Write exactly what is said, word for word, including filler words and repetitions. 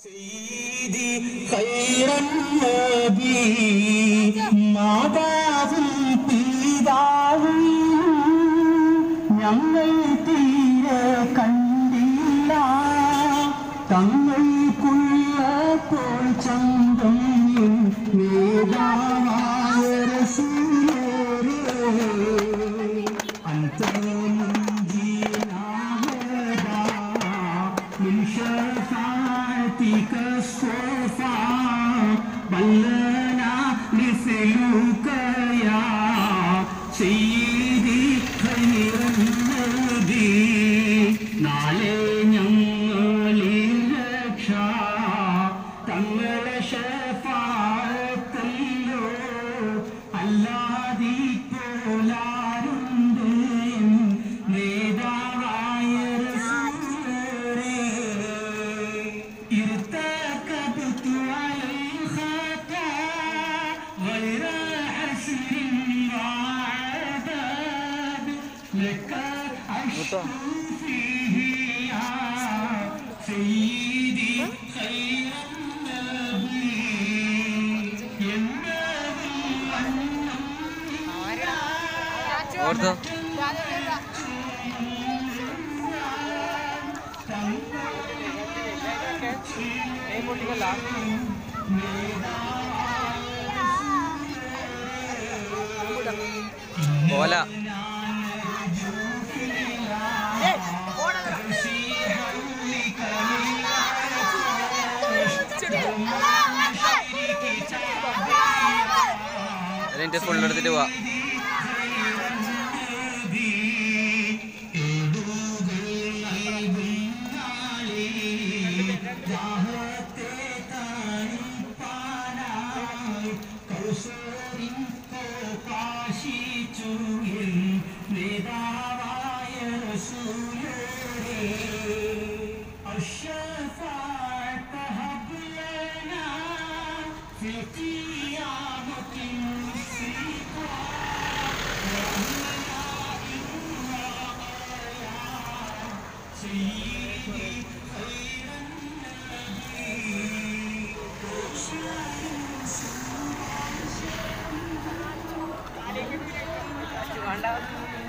سيدي خير النبي മാതാവും പിതാവും ഞങ്ങൾ തീരെ കണ്ടില്ല തങ്ങൾക്കുള്ളപ്പോൾ ചന്തം നേതാവായ റസൂലേ അന്ത മുൻജീനാ ഹദാ മിൻ ശഫാഅതിക الصفا بلنا مثلك يا سيدي خير النبي നാളെ ഞങ്ങളിൽ രക്ഷ തങ്ങളെ ശഫാഅത്തല്ലോ അല്ലാതെ പോലാരുണ്ട് നേതാവായ റസൂലേ ارتكبت على الخطا غير حسر وعذاب لك عشت فيه يا سيدي خير النبي ينبغي أن نمنع Hola. അതിന്റെ ഫുൾ എടുത്തിട്ട് പോവാ. Anda